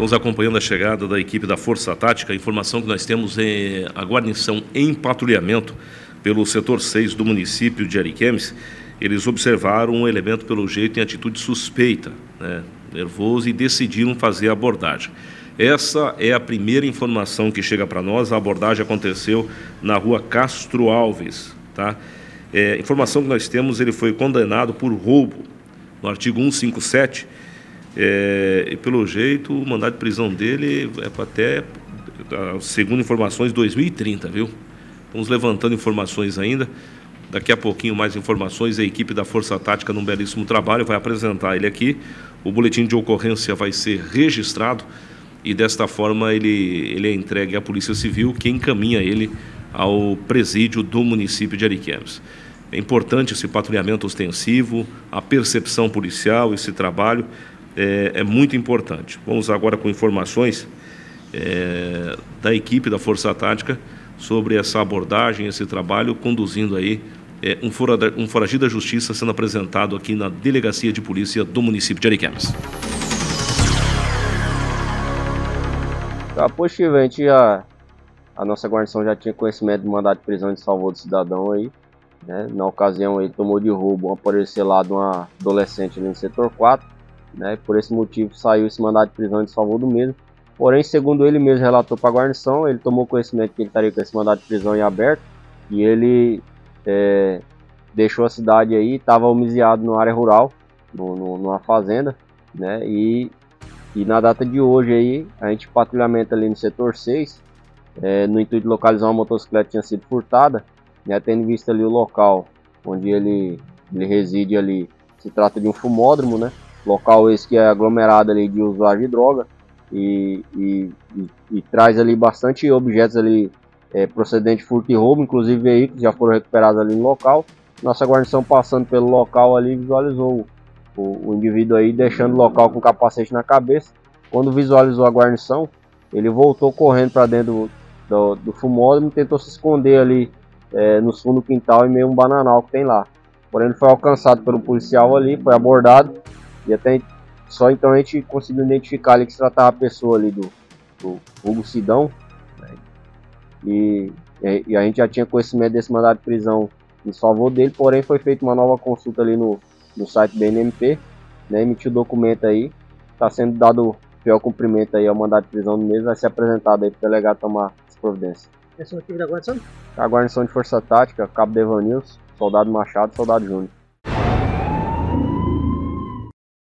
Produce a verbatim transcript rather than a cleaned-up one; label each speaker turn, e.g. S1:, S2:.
S1: Estamos acompanhando a chegada da equipe da Força Tática. A informação que nós temos é a guarnição em patrulhamento pelo setor seis do município de Ariquemes. Eles observaram um elemento, pelo jeito, em atitude suspeita, né, nervoso, e decidiram fazer a abordagem. Essa é a primeira informação que chega para nós. A abordagem aconteceu na rua Castro Alves. Tá? É, informação que nós temos, ele foi condenado por roubo, no artigo cento e cinquenta e sete, é, e pelo jeito o mandado de prisão dele é para até, segundo informações, dois mil e trinta, viu? Estamos levantando informações ainda. Daqui a pouquinho mais informações, a equipe da Força Tática, num belíssimo trabalho, vai apresentar ele aqui. O boletim de ocorrência vai ser registrado e desta forma ele, ele é entregue à Polícia Civil, que encaminha ele ao presídio do município de Ariquemes. É importante esse patrulhamento ostensivo, a percepção policial, esse trabalho é, é muito importante. Vamos agora com informações é, da equipe da Força Tática sobre essa abordagem, esse trabalho, conduzindo aí é, um, forada, um foragido da justiça sendo apresentado aqui na Delegacia de Polícia do município de Ariquemes.
S2: Após que a gente já, a nossa guarnição já tinha conhecimento do mandado de prisão de salvo do cidadão aí, né? Na ocasião ele tomou de roubo um aparelho lá de uma adolescente ali no setor quatro, né? Por esse motivo saiu esse mandado de prisão de salvo do mesmo. Porém, segundo ele mesmo relatou para a guarnição, ele tomou conhecimento que ele estaria com esse mandado de prisão em aberto e ele é, deixou a cidade aí, estava homiziado na área rural, no, no, numa fazenda, né? E, e na data de hoje aí, a gente patrulhamento ali no setor seis, é, no intuito de localizar uma motocicleta que tinha sido furtada, né? Tendo visto ali o local onde ele, ele reside ali, se trata de um fumódromo, né? Local esse que é aglomerado ali de usuário de droga. E, e, e, e traz ali bastante objetos ali é, procedente de furto e roubo, inclusive veículos já foram recuperados ali no local. Nossa guarnição, passando pelo local ali, visualizou o, o, o indivíduo aí deixando o local com capacete na cabeça. Quando visualizou a guarnição, ele voltou correndo para dentro do, do, do fumódromo e tentou se esconder ali é, no fundo do quintal, em meio a um bananal que tem lá. Porém, ele foi alcançado pelo policial ali, foi abordado e até só então a gente conseguiu identificar ali que se tratava a pessoa ali do, do Hugo Sidão, né? e, e a gente já tinha conhecimento desse mandado de prisão em favor dele, porém foi feita uma nova consulta ali no, no site B N M P, né? Emitiu o documento aí, está sendo dado fiel cumprimento aí ao mandado de prisão do mesmo, vai ser apresentado aí para o delegado tomar as providências.
S3: Esse é o motivo da guarnição?
S2: A guarnição de Força Tática, Cabo Devanils, Soldado Machado, Soldado Júnior.